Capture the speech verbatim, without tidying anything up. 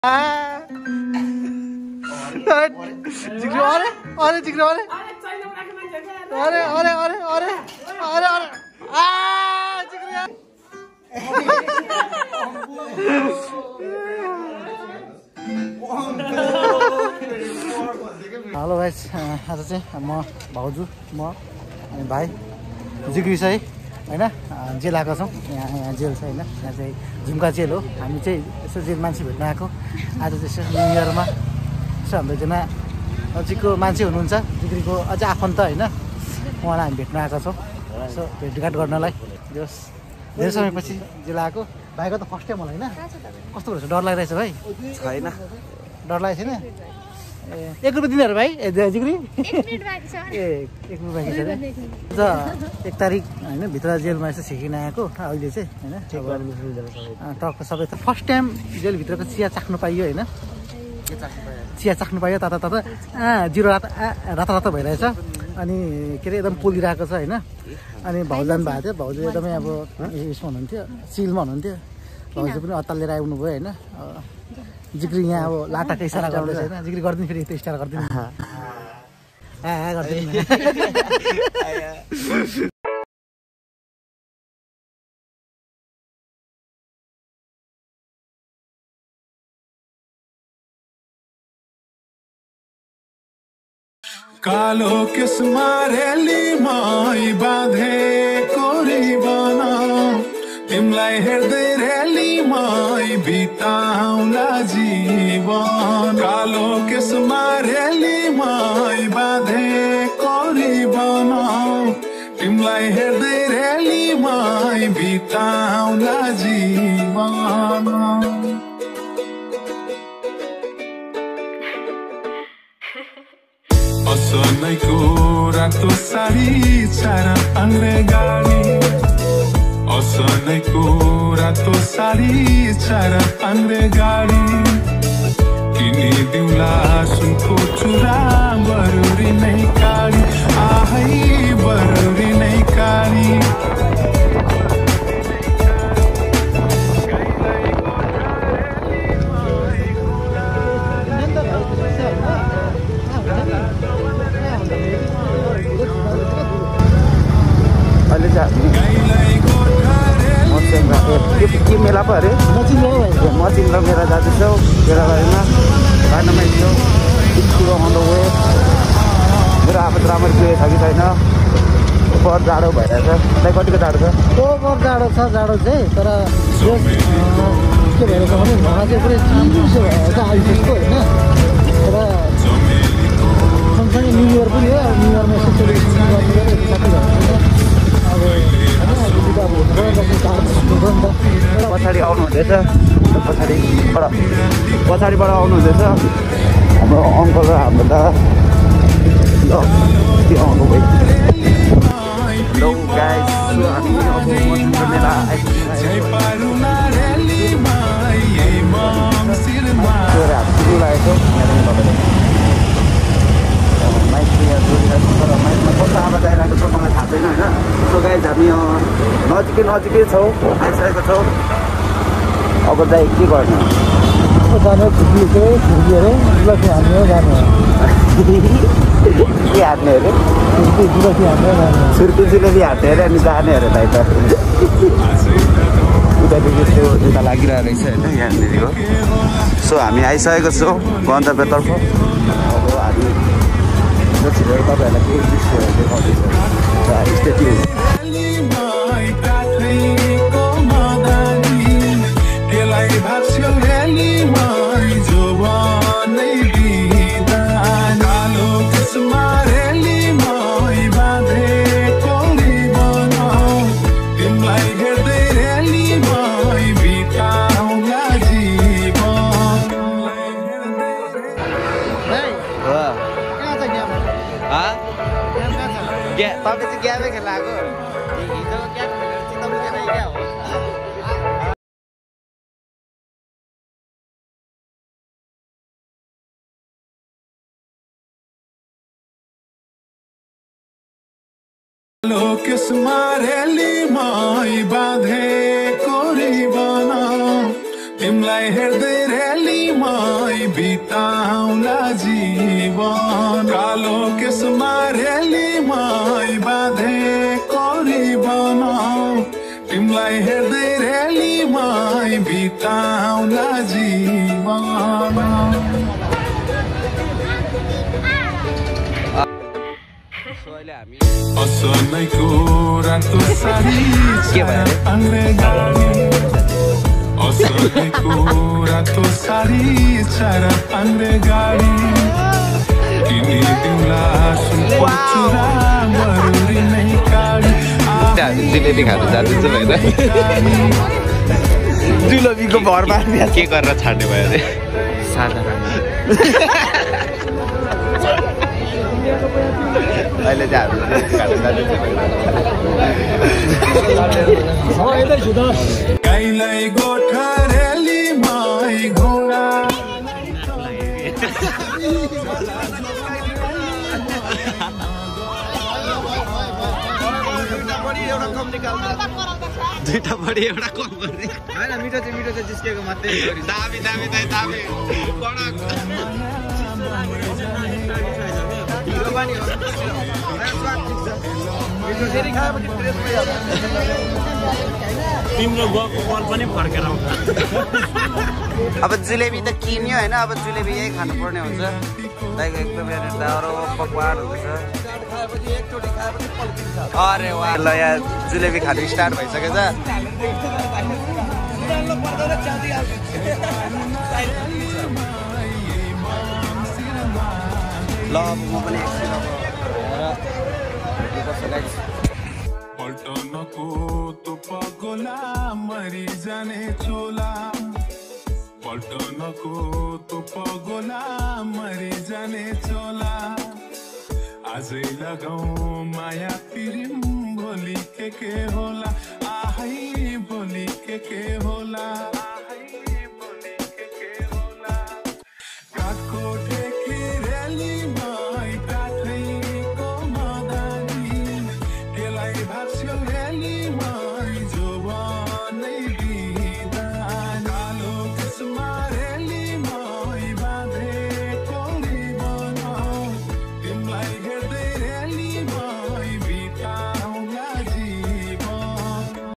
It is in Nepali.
जिग्रो अरे अरे जिग्रो अरे अरे अरे अरे अरे अरे अरे आ जिग्रो हेलो गाइस, आज चाहिँ म भाउजू म अनि भाइ जिग्री चाहिँ होइन जेल आएको छौँ। यहाँ यहाँ जेल छ होइन, यहाँ चाहिँ झुम्का जेल हो। हामी चाहिँ यसो जेल मान्छे भेट्न आएको आज चाहिँ यसो न्यु इयरमा। यसो हाम्रो एकजना नजिकको मान्छे हुनुहुन्छ जिग्रीको अझै आफन्त होइन, उहाँलाई हामी भेट्न आएको छौँ यसो भेटघाट गर्नलाई। जस धेरै समयपछि जेल आएको। भाइको त फर्स्ट टाइम होला होइन, कस्तो रहेछ? डर लागिरहेछ भाइ? छैन, डर लागेको छैन? ए एक रुपियाँ दिनेहरू भाइ ए जिग्री ए एक रुपियाँ बाँकी छ अरे। एक तारिक होइन भित्र जेलमा यसो छिकिन आएको अहिले चाहिँ होइन। टक्क सबै त फर्स्ट टाइम जेलभित्रको चिया चाख्नु पाइयो होइन, चिया चाख्नु पाइयो। ताता ताता आ जिरो रात रातो रातो भइरहेछ अनि के अरे एकदम पोलिरहेको छ होइन। अनि भाउजू जानु भएको थियो, भाउजू एकदमै अब यसमा हुनुहुन्थ्यो, चिलमा हुनुहुन्थ्यो। भाउजू पनि अत्तालिएर आउनु भयो होइन। जिग्री यहाँ अब लाटाको इसारा गर्दैछ होइन। जिग्री गरिदिनु फेरि त्यो इसारा गरिदिनु ए गरिदिनु। कालो किस्मा रेलीमा बाँधेको रिबन तिमीलाई हेर्दै रेलीमा बिताउला जीवन। कालो किस्मा रेलीमा बाँधेको रिबन तिमीलाई हेर्दै रेलीमा बिताउला जीवन। असनैको रातो साडी चार आङ्ग्रे गाडी, असनैको रातो साडी चार आङ्ग्रे गाडी किनिदिउँला सुनको चुरा बरुरी नै काडी। आहै बरुरी नै काडी के मेला पो अरे मचिन्द्र मेला जाँदैछौँ बेलाबारीमा बाटोमा हिँड्छौँ। School on the way. मेरो आफत राम्ररी पुगेको छ कि छैन, बहुत जाडो भइरहेछ। त्यहाँ कतिको जाडो छ? ओभर जाडो छ, जाडो चाहिँ तर के भइरहेछ भने घरमा चाहिँ पुरै चिसो भएर चाहिँ आइसकेको होइन। तर सँगसँगै न्यु इयर पनि हो, न्यु इयरमा यसो सेलिब्रेसन गर्नु पऱ्यो साथीभाइहरू। पछाडि आउनु हुँदैछ, पछाडिबाट पछाडिबाट आउनु हुँदैछ हाम्रो अङ्कल र हाम्रो दा। ल त्यो आउनु भयो। हेलो गाइस, हामी अब मचिन्द्र मेला आइपुग्यो। लागेको माइक तर माइकमा कस्तो आवाज आइरहेको छ मलाई थाहा छैन होइन। सो गाइस हामी नजिकै नजिकै छौँ, आइसकेको छौँ। अब चाहिँ के गर्नु? जाने खुर्की चाहिँ खुर्की अरे जुलसी हान्ने हो जाने हो। के हान्ने अरे? खुर्की जुलसी हान्ने जाने हो। छुर्पी जुलसी हान्ने अरे अनि जाने अरे दाइ त। उतादेखि त्यो उता लागिरहेको रहेछ होइन यहाँनिर हो। सो हामी आइसकेको छौँ गन्तव्यतर्फ। अब हामी छिटो तपाईँहरूलाई केही दृश्यहरू देखाउँदैछ। Stay tune. तपाईँ चाहिँ ग्याबै खेलाएको हिजो क्या तपाईँ क्या हो। किस्मा रेलीमा बाँधेको रिबन तिमीलाई हेर्दै रेलीमा बिताउला जीवन कालो केसमा रेलीमै बाँधेको रिबन तिमीलाई हेर्दै रेलीमै बिताउला जीवन असनैको रातो साडी आङ्ग्रे गाडी असनैको रातो साडी चारा आङ्ग्रे गाडी किनिदिउँला सुनको चुरा मरुरी नै काडी जिलेबी खानु जाँदैछु होइन जुलबीको भरमा के गरेर छाड्ने भयो अरे सादा अहिले चाहिँ गाईलाई गोठरेली माई घोडा दुईटा बढी एउटा कम गर्ने होइन मिठो चाहिँ मिठो चाहिँ जिस्केको मात्रै दामी दामी दामी दामी तिम्रो गएको बल पनि फर्केर आउँछ अब जुलेबी त किन्यो होइन अब जुलेबी यही खानुपर्ने हुन्छ लाइक एकदमै दारो पकवान हुन्छ अरे वाह ल यहाँ जुलेबी खानु स्टार्ट भइसकेछ ल म पनि एकछिन पल्टनको तो पगोला मरि जाने चोला पल्टनको तो पगोला मरि जाने चोला आजै लगाऊ माया पिरिम भोलि के के होला